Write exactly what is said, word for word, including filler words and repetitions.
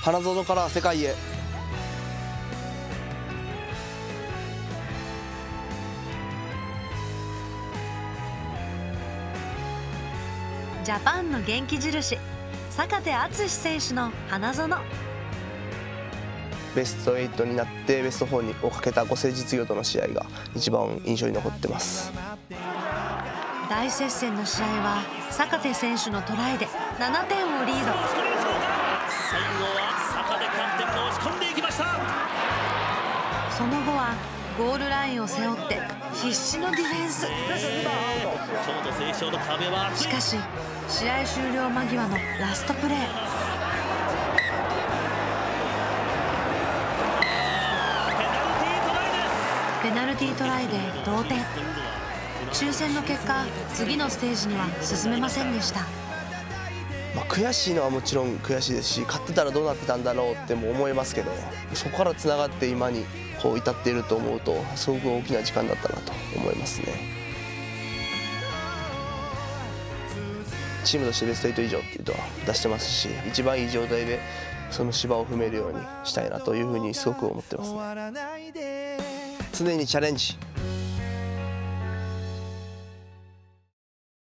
花園から世界へ。 ジャパンの元気印、坂手淳史選手の花園。 ベストはちになってベストよんをかけた五星実業との試合が一番印象に残ってます。 大接戦の試合は坂手選手のトライでななてんをリード。 最後は坂手キャプテンが押し込んでいきました。 その後はゴールラインを背負って必死のディフェンス。 京都成章の壁は厚い。 しかし試合終了間際のラストプレー、ペナルティートライで同点。抽選の結果、次のステージには進めませんでした。 まあ、悔しいのはもちろん悔しいですし、勝ってたらどうなってたんだろうっても思いますけど、そこからつながって今にこう至っていると思うとすごく大きな時間だったなと思いますね。チームとしてベストはち以上っていうのは出してますし、一番いい状態でその芝を踏めるようにしたいなというふうにすごく思ってますね。常にチャレンジ。